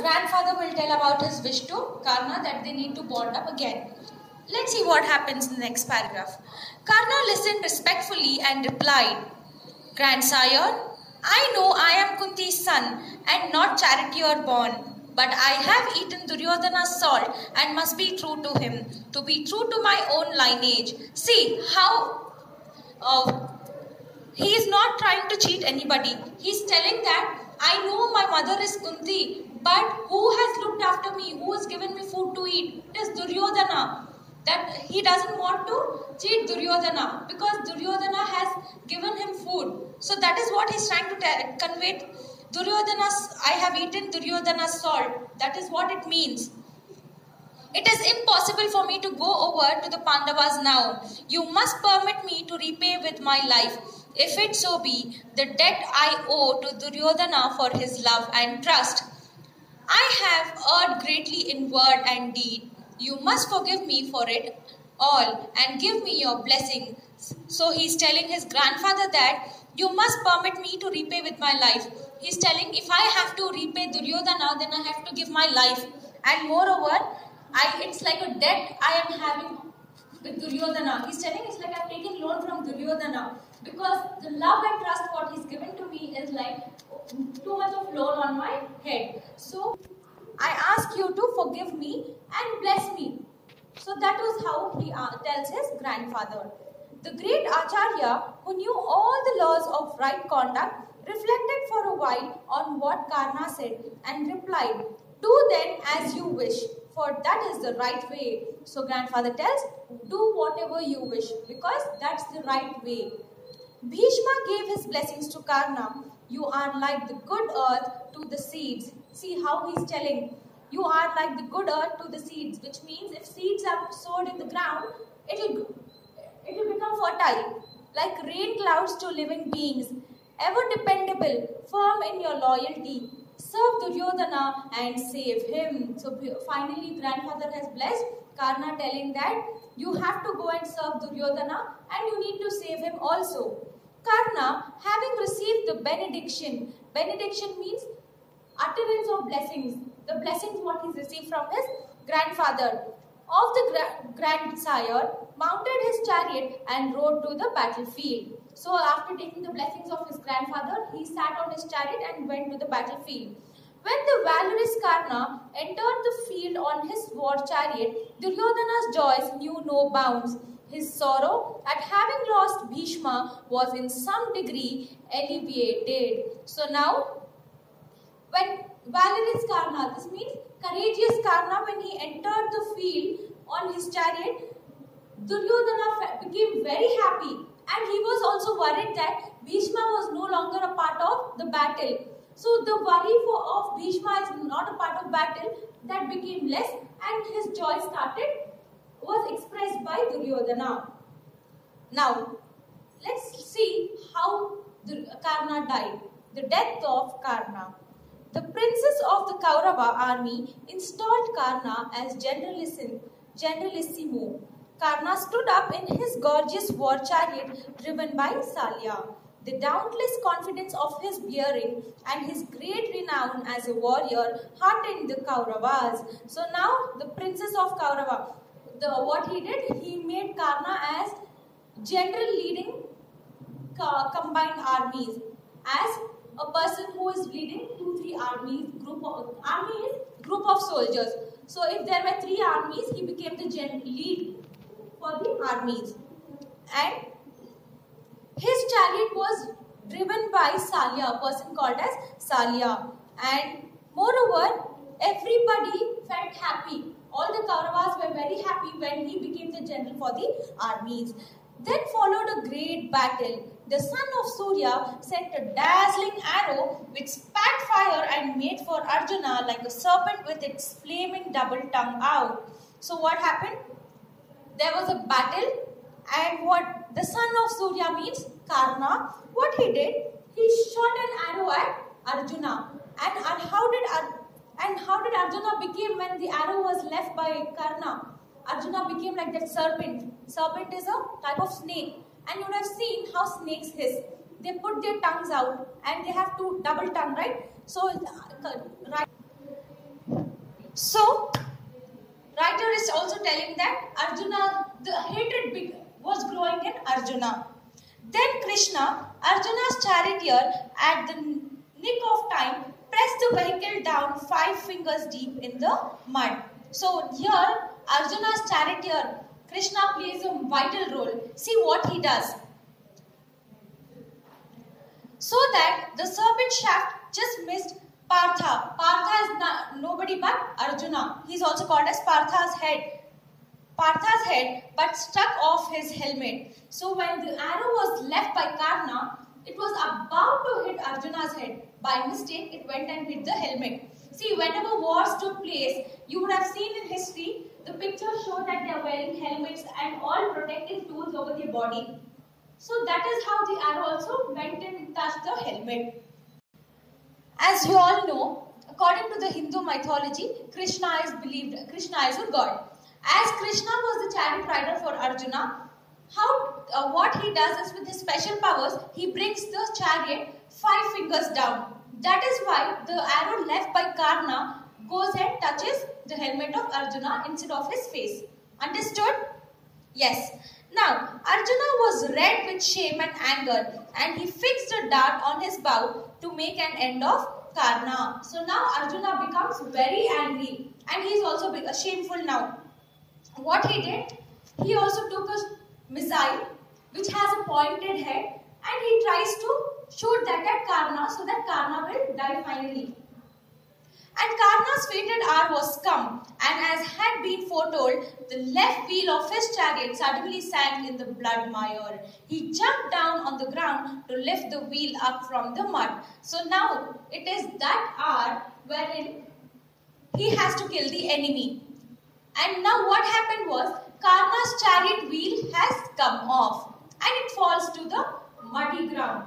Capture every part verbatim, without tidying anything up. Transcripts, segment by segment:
grandfather will tell about his wish to Karna that they need to bond up again. Let's see what happens in the next paragraph. Karna listened respectfully and replied, "Grandsire, I know I am Kunti's son and not charioteer born. But I have eaten Duryodhana's salt and must be true to him, to be true to my own lineage. See how uh, he is not trying to cheat anybody. He is telling that I know my mother is Kunti, but who has looked after me, who has given me food to eat? It is Duryodhana. That he doesn't want to cheat Duryodhana because Duryodhana has given him food. So that is what he is trying to convey. Duryodhana's, I have eaten Duryodhana's salt. That is what it means. It is impossible for me to go over to the Pandavas now. You must permit me to repay with my life, if it so be, the debt I owe to Duryodhana for his love and trust. I have erred greatly in word and deed. You must forgive me for it all and give me your blessing." So he is telling his grandfather that you must permit me to repay with my life. He is telling, if I have to repay Duryodhana, then I have to give my life. And moreover, I, it's like a debt I am having with Duryodhana. He is telling it's like I am taking loan from Duryodhana. Because the love and trust what he is given to me is like too much of loan on my head. So I ask you to forgive me and bless me. So that was how he uh, tells his grandfather. The great Acharya, who knew all the laws of right conduct, reflected for a while on what Karna said and replied, "Do then as you wish, for that is the right way." So grandfather tells, do whatever you wish because that's the right way. Bhishma gave his blessings to Karna. "You are like the good earth to the seeds." See how he's telling, you are like the good earth to the seeds, which means if seeds are sowed in the ground, it will, it will become fertile, like rain clouds to living beings. Ever dependable, firm in your loyalty. Serve Duryodhana and save him. So finally grandfather has blessed Karna, telling that you have to go and serve Duryodhana and you need to save him also. Karna, having received the benediction, benediction means utterance of blessings. The blessings what he received from his grandfather of the gra grandsire, mounted his chariot and rode to the battlefield. So after taking the blessings of his grandfather, he sat on his chariot and went to the battlefield. When the valorous Karna entered the field on his war chariot, Duryodhana's joys knew no bounds. His sorrow at having lost Bhishma was in some degree alleviated. So now, when valorous Karna, this means courageous Karna, when he entered the field on his chariot, Duryodhana became very happy. And he was also worried that Bhishma was no longer a part of the battle. So the worry for of Bhishma is not a part of battle, that became less and his joy started, was expressed by Duryodhana. Now, let's see how Karna died. The death of Karna. The princes of the Kaurava army installed Karna as generalissim, generalissimo. Karna stood up in his gorgeous war chariot driven by Salya. The dauntless confidence of his bearing and his great renown as a warrior heartened the Kauravas. So now the princes of Kaurava, the, what he did, he made Karna as general leading uh, combined armies, as a person who is leading two, three armies, group of armies, group of soldiers. So if there were three armies, he became the gen lead for the armies. And his chariot was driven by Salya, a person called as Salya. And moreover, everybody felt happy. All the Kauravas were very happy when he became the general for the armies. Then followed a great battle. The son of Surya sent a dazzling arrow which spat fire and made for Arjuna like a serpent with its flaming double tongue out. So what happened? There was a battle, and what the son of Surya means Karna, what he did, he shot an arrow at Arjuna. And, and how did Ar and how did Arjuna became when the arrow was left by Karna? Arjuna became like that serpent. Serpent is a type of snake, and you would have seen how snakes hiss. They put their tongues out and they have two double tongue, right? So right. So, writer is also telling that Arjuna, the hatred was growing in Arjuna. Then Krishna, Arjuna's charioteer, at the nick of time, pressed the vehicle down five fingers deep in the mud. So here, Arjuna's charioteer, Krishna plays a vital role. See what he does. So that the serpent shaft just missed Partha. Partha is not, nobody but Arjuna. He is also called as Partha's head. Partha's head, but struck off his helmet. So when the arrow was left by Karna, it was about to hit Arjuna's head. By mistake, it went and hit the helmet. See, whenever wars took place, you would have seen in history, the pictures show that they are wearing helmets and all protective tools over their body. So that is how the arrow also went and touched the helmet. As you all know, according to the Hindu mythology, Krishna is believed, Krishna is a god. As Krishna was the chariot rider for Arjuna, how uh, what he does is with his special powers, he brings the chariot five fingers down. That is why the arrow left by Karna goes and touches the helmet of Arjuna instead of his face. Understood? Yes. Now, Arjuna was red with shame and anger, and he fixed a dart on his bow to make an end of Karna. So now Arjuna becomes very angry, and he is also shameful now. What he did, he also took a missile which has a pointed head, and he tries to shoot that at Karna so that Karna will die finally. And Karna's fated hour was come, and as had been foretold, the left wheel of his chariot suddenly sank in the blood mire. He jumped down on the ground to lift the wheel up from the mud. So now it is that hour wherein he has to kill the enemy. And now what happened was, Karna's chariot wheel has come off and it falls to the muddy ground.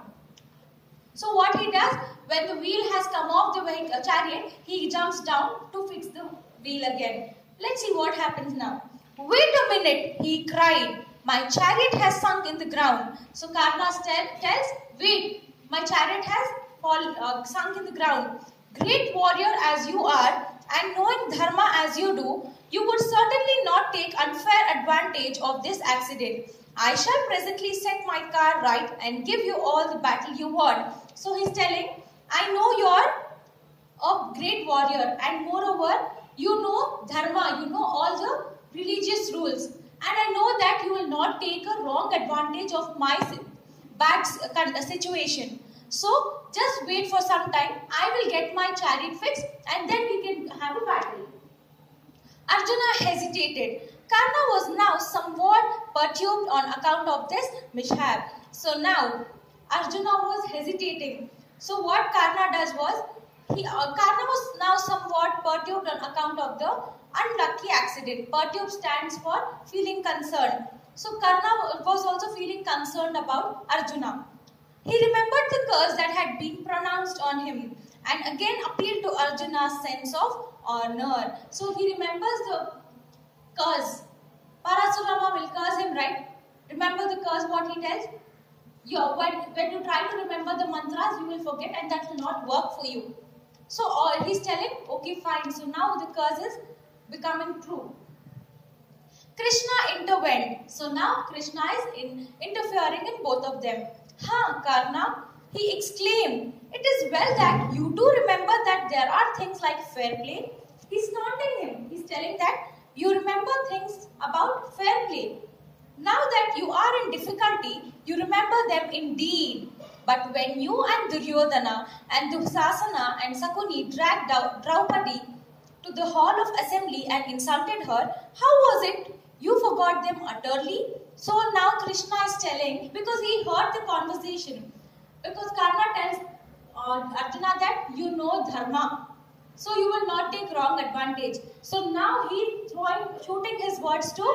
So what he does, when the wheel has come off the vehicle, chariot, he jumps down to fix the wheel again. Let's see what happens now. Wait a minute, he cried. My chariot has sunk in the ground. So Karna tells, wait, my chariot has fall, uh, sunk in the ground. Great warrior as you are, and knowing dharma as you do, you would certainly not take unfair advantage of this accident. I shall presently set my car right and give you all the battle you want. So he's telling, I know you're a great warrior, and moreover, you know dharma, you know all the religious rules. And I know that you will not take a wrong advantage of my bad situation. So just wait for some time. I will get my chariot fixed and then we can have a battle. Arjuna hesitated. Karna was now somewhat perturbed on account of this mishap. So now Arjuna was hesitating. So what Karna does was, he, uh, Karna was now somewhat perturbed on account of the unlucky accident. Perturbed stands for feeling concerned. So Karna was also feeling concerned about Arjuna. He remembered the curse that had been pronounced on him and again appealed to Arjuna's sense of honor. So he remembers the curse. Parasurama will curse him, right? Remember the curse, what he tells? You, when, when you try to remember the mantras, you will forget and that will not work for you. So uh, he's telling, okay, fine. So now the curse is becoming true. Krishna intervened. So now Krishna is in, interfering in both of them. Ha, Karna, he exclaimed, it is well that you do remember that there are things like fair play. He's taunting him. He's telling that you remember things about fair play. Now that you are in difficulty, you remember them indeed. But when you and Duryodhana and Dusasana and Sakuni dragged Draupadi to the hall of assembly and insulted her, how was it? You forgot them utterly? So now Krishna is telling, because he heard the conversation, because Karna tells uh, Arjuna that you know dharma, so you will not take wrong advantage. So now he throwing, shooting his words to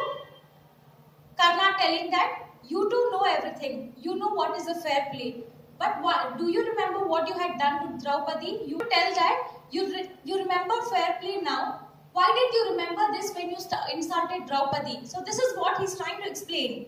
Karna, telling that you do know everything, you know what is a fair play. But what, do you remember what you had done to Draupadi? You tell that you, re, you remember fair play now. Why did you remember this when you insulted Draupadi? So this is what he's trying to explain.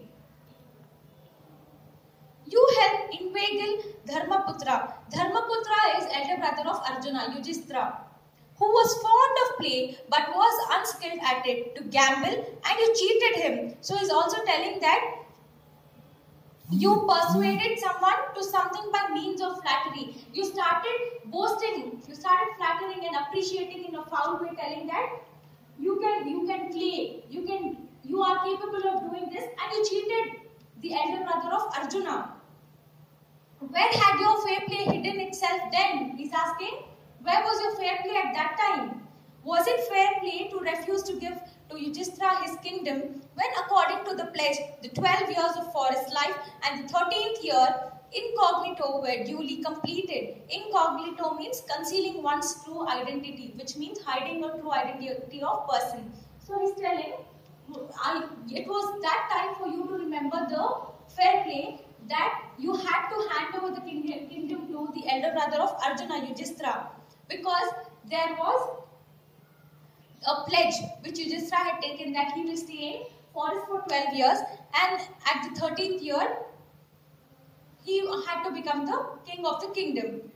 You helped inveigle Dharmaputra. Dharmaputra is elder brother of Arjuna, Yudhishthira, who was fond of play but was unskilled at it, to gamble, and you cheated him. So he's also telling that you persuaded someone to something by means of flattery. You started boasting, you started flattering and appreciating in a foul way, telling that you can you can play, you can you are capable of doing this, and you cheated the elder brother of Arjuna. Where had your fair play hidden itself then? He's asking, where was your fair play at that time? Was it fair play to refuse to give to Yudhishthira his kingdom when, according to the pledge, the twelve years of forest life and the thirteenth year incognito were duly completed? Incognito means concealing one's true identity, which means hiding a true identity of person. So he's telling, I, it was that time for you to remember the fair play that you had to hand over the kingdom, kingdom to the elder brother of Arjuna, Yudhishthira, because there was a pledge which Yudhishthira had taken that he will stay in forest for twelve years, and at the thirteenth year he had to become the king of the kingdom.